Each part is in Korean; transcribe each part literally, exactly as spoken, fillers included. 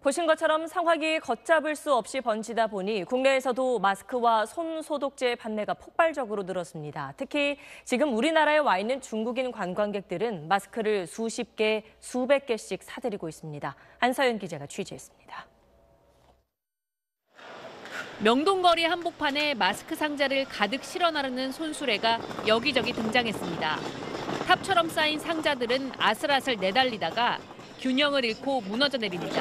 보신 것처럼 상황이 걷잡을 수 없이 번지다 보니 국내에서도 마스크와 손 소독제 판매가 폭발적으로 늘었습니다. 특히 지금 우리나라에 와 있는 중국인 관광객들은 마스크를 수십 개, 수백 개씩 사들이고 있습니다. 한서연 기자가 취재했습니다. 명동거리 한복판에 마스크 상자를 가득 실어 나르는 손수레가 여기저기 등장했습니다. 탑처럼 쌓인 상자들은 아슬아슬 내달리다가 균형을 잃고 무너져 내립니다.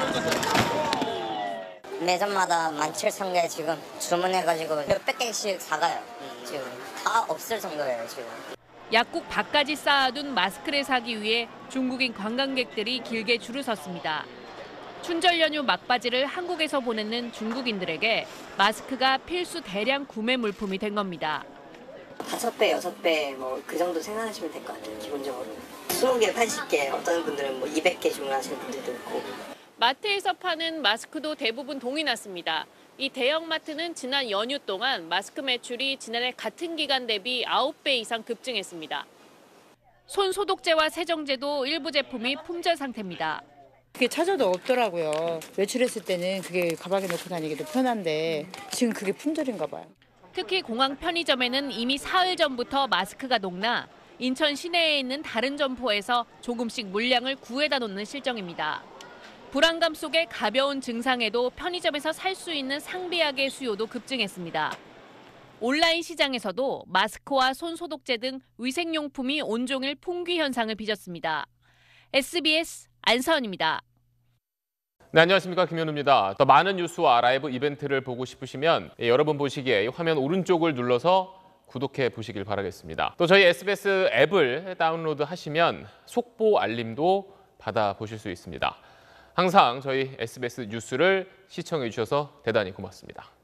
매점마다 만 칠천 개 지금 주문해가지고 몇백 개씩 사가요. 지금 다 없을 정도예요, 지금. 약국 밖까지 쌓아둔 마스크를 사기 위해 중국인 관광객들이 길게 줄을 섰습니다. 춘절 연휴 막바지를 한국에서 보내는 중국인들에게 마스크가 필수 대량 구매 물품이 된 겁니다. 다섯 배, 여섯 배 뭐 그 정도 생각하시면 될 것 같아요, 기본적으로. 스무 개, 팔십 개, 어떤 분들은 뭐 이백 개 주문하시는 분들도 있고. 마트에서 파는 마스크도 대부분 동이 났습니다. 이 대형마트는 지난 연휴 동안 마스크 매출이 지난해 같은 기간 대비 아홉 배 이상 급증했습니다. 손 소독제와 세정제도 일부 제품이 품절 상태입니다. 그게 찾아도 없더라고요. 외출했을 때는 그게 가방에 넣고 다니기도 편한데 지금 그게 품절인가 봐요. 특히 공항 편의점에는 이미 사흘 전부터 마스크가 녹나 인천 시내에 있는 다른 점포에서 조금씩 물량을 구해다 놓는 실정입니다. 불안감 속에 가벼운 증상에도 편의점에서 살 수 있는 상비약의 수요도 급증했습니다. 온라인 시장에서도 마스크와 손 소독제 등 위생용품이 온종일 풍귀 현상을 빚었습니다. 에스비에스 안서연입니다. 네, 안녕하십니까. 김현우입니다. 더 많은 뉴스와 라이브 이벤트를 보고 싶으시면 여러분 보시기에 화면 오른쪽을 눌러서 구독해 보시길 바라겠습니다. 또 저희 에스비에스 앱을 다운로드 하시면 속보 알림도 받아보실 수 있습니다. 항상 저희 에스비에스 뉴스를 시청해 주셔서 대단히 고맙습니다.